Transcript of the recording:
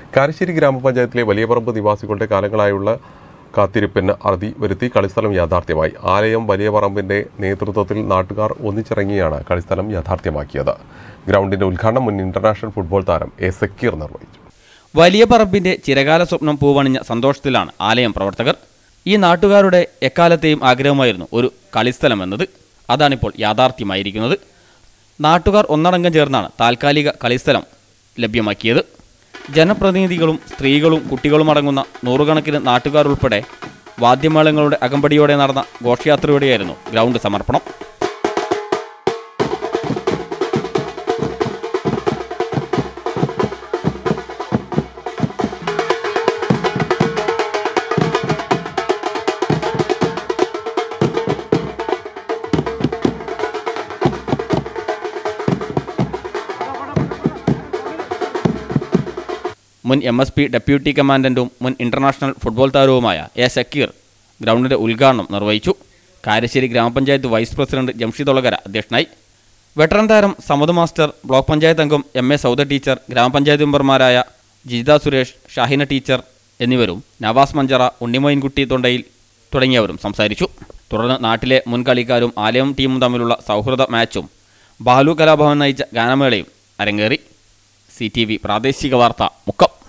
കാരശ്ശേരി ഗ്രാമപഞ്ചായത്തിലെ വലിയപറമ്പ് നിവാസികളുടെ കാലങ്ങളായുള്ള കാത്തിരിപ്പിന് അറുതി വരുത്തി കളിസ്ഥലം യാഥാർത്ഥ്യമായി. ആലയം വലിയപറമ്പിന്റെ നേതൃത്വത്തിൽ നാട്ടുകാർ ഒന്നിച്ചിറങ്ങിയാണ് കളിസ്ഥലം യാഥാർത്ഥ്യമാക്കിയത്. ഗ്രൗണ്ടിന്റെ ഉദ്ഘാടനം മുൻ ഇന്റർനാഷണൽ ഫുട്ബോൾ താരം എ സക്കീർ നിർവഹിച്ചു. വലിയപറമ്പിന്റെ ചിരകാല സ്വപ്നം പൂവണിഞ്ഞ സന്തോഷത്തിലാണ് ആലയം പ്രവർത്തകർ. ഈ നാട്ടുകാരുടെ എക്കാലത്തെയും ആഗ്രഹമായിരുന്നു ഒരു കളിസ്ഥലം എന്നത്. അതാണിപ്പോൾ യാഥാർത്ഥ്യമായിരിക്കുന്നത്. നാട്ടുകാർ ഒന്നടങ്കം ചേർന്നാണ് താൽക്കാലിക കളിസ്ഥലം ലഭ്യമാക്കിയത്. ജനപ്രതിനിധികളും സ്ത്രീകളും കുട്ടികളും അടങ്ങുന്ന നൂറുകണക്കിന് നാട്ടുകാരുൾപ്പെടെ വാദ്യമേളങ്ങളുടെ അകമ്പടിയോടെ നടന്ന ഘോഷയാത്രയോടെയായിരുന്നു ഗ്രൗണ്ട് സമർപ്പണം. മുൻ MSP ഡെപ്യൂട്ടി കമാൻഡന്റും മുൻ ഇന്റർനാഷണൽ ഫുട്ബോൾ താരവുമായ എ സക്കീർ ഗ്രൗണ്ടിന്റെ ഉദ്ഘാടനം നിർവഹിച്ചു. കാരശ്ശേരി ഗ്രാമപഞ്ചായത്ത് വൈസ് പ്രസിഡന്റ് ജംഷിദ് ഒളകര അധ്യക്ഷനായി. വെറ്ററൻ താരം സമദ് മാസ്റ്റർ, ബ്ലോക്ക് പഞ്ചായത്ത് അംഗം MA സൗദ ടീച്ചർ, ഗ്രാമപഞ്ചായത്ത് മെമ്പർമാരായ ജിജിത സുരേഷ്, ഷാഹിന ടീച്ചർ എന്നിവരും നവാസ് മഞ്ചറ, ഉണ്ണിമോയിൻകുട്ടി തൊണ്ടയിൽ തുടങ്ങിയവരും സംസാരിച്ചു. തുടർന്ന് നാട്ടിലെ മുൻ കളിക്കാരും ആലയം ടീമും തമ്മിലുള്ള സൗഹൃദ മാച്ചും ബാലു കലാഭവൻ നയിച്ച ഗാനമേളയും അരങ്ങേറി. CTV പ്രാദേശിക വാർത്ത മുക്കം.